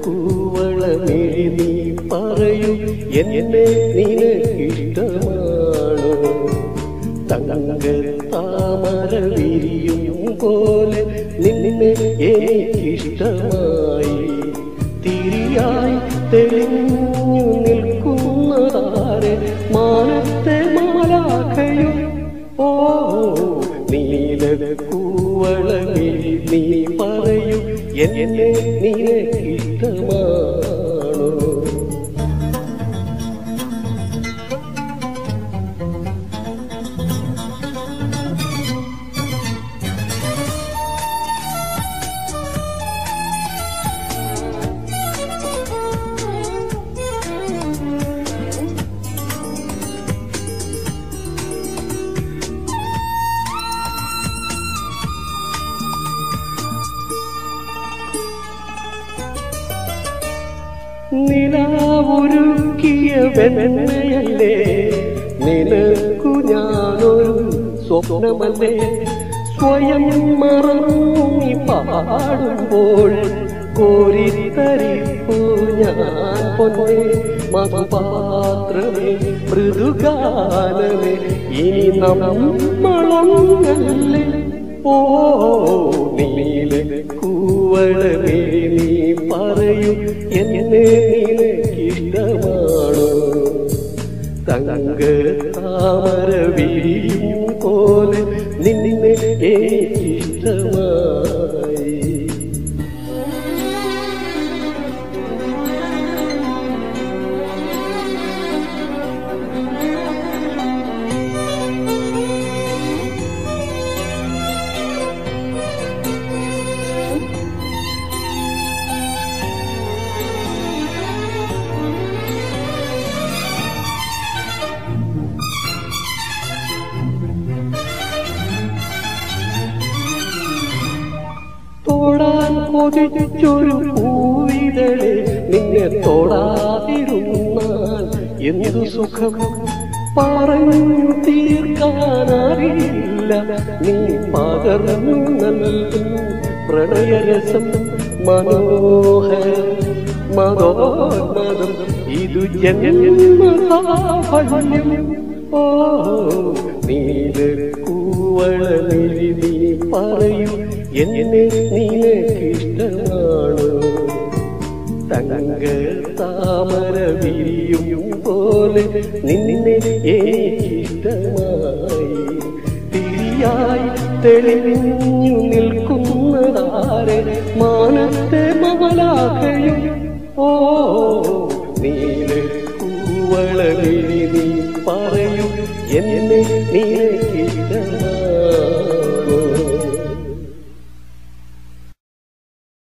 കൂവളമിഴി നീ പറയൂ എന്നെ നിനക്കിഷ്ടമാണോ തങ്ക താമര വിരിയും പോലെ നിന്നെ എനിക്കിഷ്ടമായി തിരിയായി തെളിഞ്ഞു നിൽക്കുന്നതാരെ മാനത്തെ മാലാഖയോ ഓ നീല കൂവളമിഴി നീ പറയൂ എന്നെ നിനക്കിഷ്ടമാണോ നിലാവൊരുക്കിയ വെണ്ണയല്ലേ നിനക്കു ഞാനൊരു സ്വപ്നമല്ലേ സ്വയം മറന്നി പാടുമ്പോൾ കോരിത്തരിപ്പു ഞാൻ പൊന്നെ മധുപാത്രമേ മൃദുഗാനമേ ഇനി നമ്മളൊന്നല്ലേ ഓ നീല കൂവളമിഴി നീ പറയൂ എന്നെ നിനക്കിഷ്ടമാണോ തങ്ക താമര വിരിയും പോലെ നിന്നെ എനിക്കിഷ്ടമായി തൊടാൻ കൊതിച്ചൊരു പൂവിതളെ നിന്നെ തൊടാതിരുന്നാൽ എന്തു സുഖം പറഞ്ഞു തീർക്കാനറിയില്ല നീ പകർന്നു നൽകും പ്രണയരസം മനോഹരം മതോന്മതം ഇതു ജന്മസാഫല്യം ഓ നീല കൂവളമിഴി നീ പറയൂ എന്നെ നിനക്കിഷ്ടമാണോ തങ്ക താമര വിരിയും പോലെ നിന്നെ എനിക്കിഷ്ടമായി തിരിയായി തെളിഞ്ഞു നിൽക്കുന്നതാരെ മാനത്തെ മാലാഖയോ ഓ നീല കൂവളമിഴി നീ പറയൂ എന്നെ നിനക്കിഷ്ടമായി